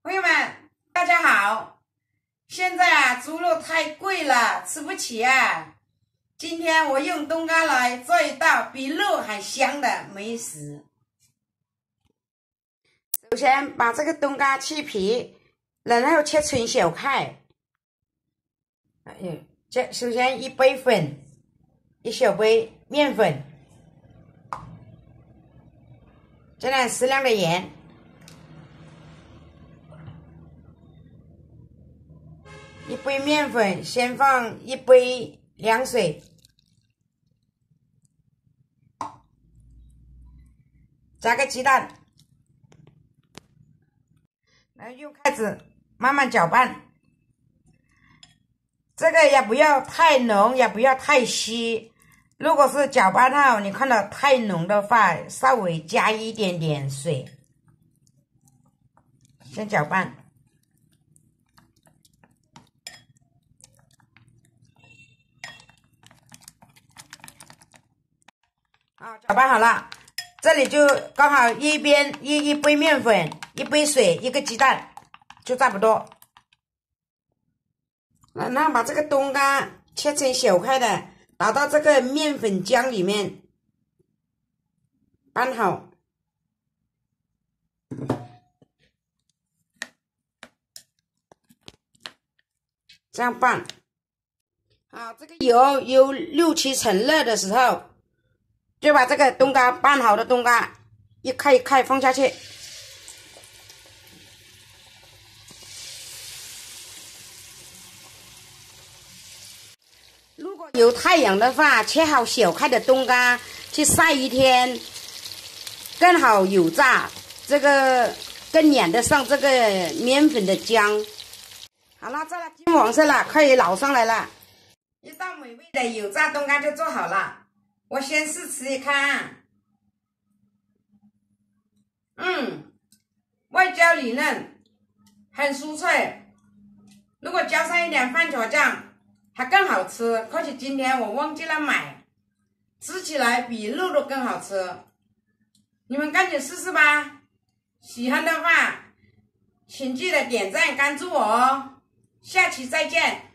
朋友们，大家好！现在啊，猪肉太贵了，吃不起啊。今天我用冬瓜来做一道比肉还香的美食。首先把这个冬瓜去皮，然后切成小块。首先1杯粉，1小杯面粉，加点适量的盐。1杯面粉，先放1杯凉水，加个鸡蛋，然后用筷子慢慢搅拌。这个也不要太浓，也不要太稀。如果是搅拌后你看到太浓的话，稍微加一点点水。先搅拌。搅拌好了，这里就刚好一杯面粉，1杯水，1个鸡蛋，就差不多。然后把这个冬瓜切成小块的，倒到这个面粉浆里面，拌好。这样拌。好，这个油有6、7成热的时候，就把这个冬瓜拌好的冬瓜一块一块放下去。如果有太阳的话，切好小块的冬瓜去晒一天，更好油炸，这个更粘得上这个面粉的浆。好了，这了金黄色了，可以捞上来了。一道美味的油炸冬瓜就做好了，我先试吃一看。外焦里嫩，很酥脆。如果浇上一点番茄酱，还更好吃。可惜今天我忘记了买，吃起来比肉都更好吃。你们赶紧试试吧！喜欢的话，请记得点赞关注我哦。下期再见。